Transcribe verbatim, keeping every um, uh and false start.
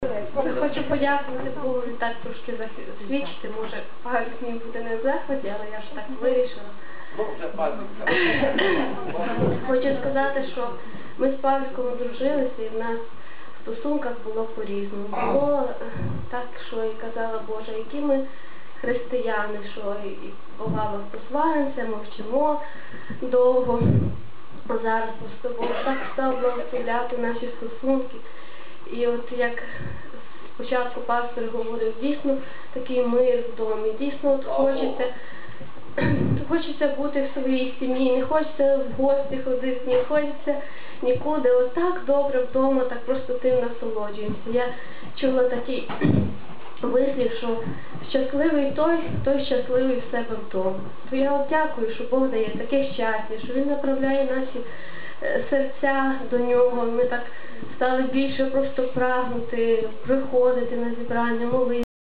Хочу подякувати Богу, так трошки засвідчити, може Павлік мій буде не в захваті, але я ж так вирішила. Хочу сказати, що ми з Павліком одружилися і в нас в стосунках було по-різному. Було так, що і казала Божа, які ми християни, що і бувало посваримося, мовчимо довго. А зараз просто Бог так став благословляти наші стосунки. І от як спочатку пастор говорив, дійсно такий мир в домі, дійсно от хочеться, хочеться бути в своїй сім'ї, не хочеться в гості ходити, не хочеться нікуди. От так добре вдома, так просто тим насолоджуємося. Я чула такий вислів, що щасливий той, той щасливий в себе вдома. То я от дякую, що Бог дає таке щастя, що Він направляє наші серця до Нього. Ми так стали більше просто прагнути, приходити на зібрання, молитися.